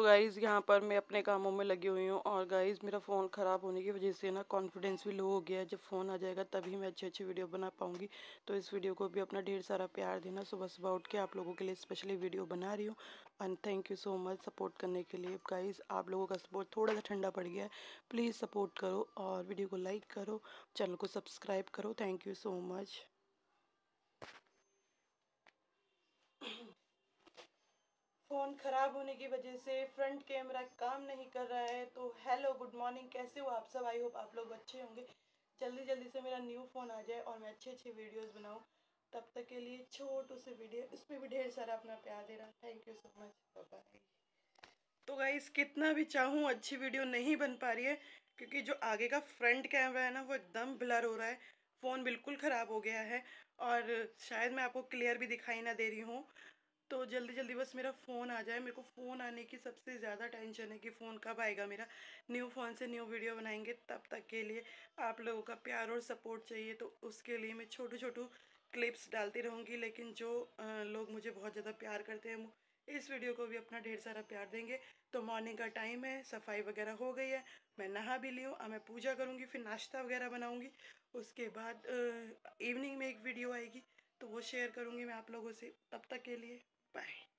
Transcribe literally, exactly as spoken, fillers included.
तो गाइज़ यहाँ पर मैं अपने कामों में लगी हुई हूँ और गाइज़ मेरा फ़ोन ख़राब होने की वजह से ना कॉन्फिडेंस भी लो हो गया है। जब फ़ोन आ जाएगा तभी मैं अच्छी अच्छी वीडियो बना पाऊँगी। तो इस वीडियो को भी अपना ढेर सारा प्यार देना। सुबह सुबह उठ के आप लोगों के लिए स्पेशली वीडियो बना रही हूँ and thank you so much support करने के लिए। गाइज़ आप लोगों का सपोर्ट थोड़ा सा ठंडा पड़ गया है, प्लीज़ सपोर्ट करो और वीडियो को लाइक करो, चैनल को सब्सक्राइब करो। Thank you so much. Phone ख़राब होने की वजह से फ्रंट कैमरा काम नहीं कर रहा है। तो हेलो गुड मॉर्निंग, कैसे हो आप सब? आई होप आप लोग अच्छे होंगे। जल्दी जल्दी से मेरा न्यू फ़ोन आ जाए और मैं अच्छे अच्छे वीडियोस बनाऊं। तब तक के लिए छोटू से वीडियो, इसमें भी ढेर सारा अपना प्यार दे रहा। Thank you so much, bye bye. तो गाइस कितना भी चाहूँ अच्छी वीडियो नहीं बन पा रही है क्योंकि जो आगे का फ्रंट कैमरा है ना वो एकदम ब्लर हो रहा है। फ़ोन बिल्कुल ख़राब हो गया है और शायद मैं आपको क्लियर भी दिखाई ना दे रही हूँ। तो जल्दी जल्दी बस मेरा फ़ोन आ जाए। मेरे को फ़ोन आने की सबसे ज़्यादा टेंशन है कि फ़ोन कब आएगा मेरा। न्यू फ़ोन से न्यू वीडियो बनाएंगे, तब तक के लिए आप लोगों का प्यार और सपोर्ट चाहिए। तो उसके लिए मैं छोटू छोटू क्लिप्स डालती रहूँगी, लेकिन जो अ, लोग मुझे बहुत ज़्यादा प्यार करते हैं वो इस वीडियो को भी अपना ढेर सारा प्यार देंगे। तो मॉर्निंग का टाइम है, सफाई वगैरह हो गई है, मैं नहा भी ली हूँ। अब मैं पूजा करूँगी, फिर नाश्ता वगैरह बनाऊँगी। उसके बाद इवनिंग में एक वीडियो आएगी तो वो शेयर करूँगी मैं आप लोगों से। तब तक के लिए बाय।